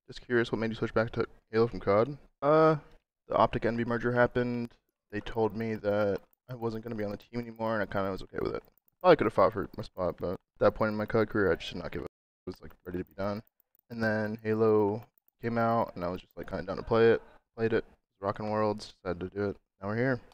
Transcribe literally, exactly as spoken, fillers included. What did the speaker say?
Just curious, what made you switch back to Halo from C O D? Uh, the Optic Envy merger happened. They told me that I wasn't going to be on the team anymore, and I kind of was okay with it. Probably could have fought for my spot, but at that point in my C O D career, I just did not give up. It was like ready to be done. And then Halo came out, and I was just like kind of down to play it. Played it, rocking worlds, decided to do it. Now we're here.